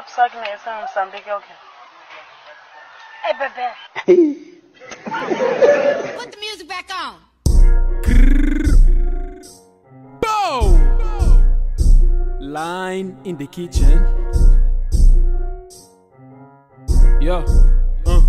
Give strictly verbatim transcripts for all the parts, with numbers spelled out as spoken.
Stop sucking me, it's in Moçambique, okay? Hey, bebê. Put the music back on. Bow! Line in the kitchen. Yo, uh.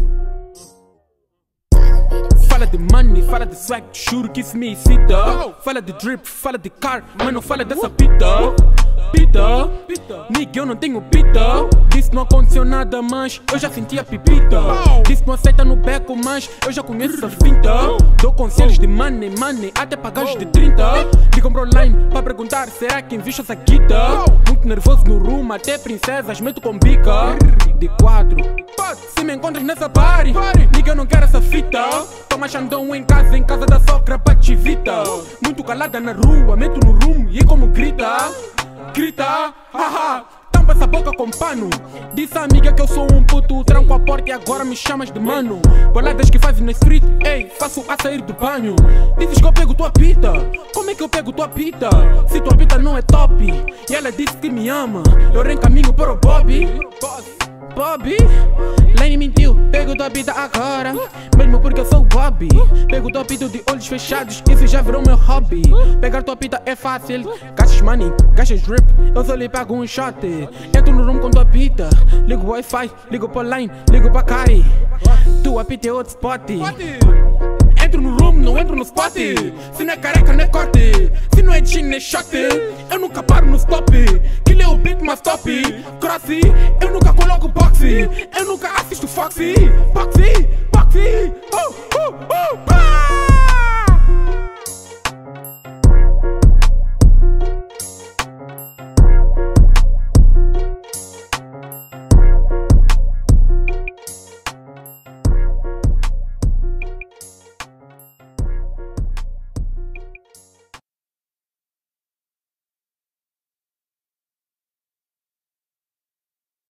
Fala de money, fala de swag, juro que isso me excita. Fala de drip, fala de car, mas não fala dessa pita. Pita, nigga, eu não tenho pita. Disse não aconteceu nada, mas eu já senti a pipita. Disse não aceita no beco, mas eu já conheço essa finta. Dou conselhos de money, money, até pagados de trinta. Ligam pro line pra perguntar, será que invisto essa guita? Muito nervoso no rumo, até princesas meto com bica. De quatro, se me encontras nessa party, nigga, eu não quero essa fita. Toma xandão em casa, em casa da sogra pra te evita. Muito calada na rua, meto no rumo e como grita. Grita, haha, tampa essa boca com pano. Disse a amiga que eu sou um puto, tranco a porta e agora me chamas de mano. Boladas que fazem na street, ei, faço a sair do banho. Dizes que eu pego tua pita, como é que eu pego tua pita? Se tua pita não é top, e ela disse que me ama, eu reencaminho para o Bobby. Bobby, Lane mentiu, pego tua pita agora, mesmo porque eu sou o Bobby. Pego tua pita de olhos fechados, isso já virou meu hobby. Pegar tua pita é fácil, gastas money, gastas drip, eu só lhe pago um shot. Entro no room com tua pita, ligo o Wi-Fi, ligo pro line, ligo pra Kari. Tua pita é outro spot. Entro no room, não entro no spot. Se não é careca, não é corte. Se não é jean, é shot. Eu nunca paro no stop. Kill é o beat, mas top. Crossy, eu nunca coloco boxy. Eu nunca assisto Foxy. Boxy, boxy. Oh, oh, oh, oh.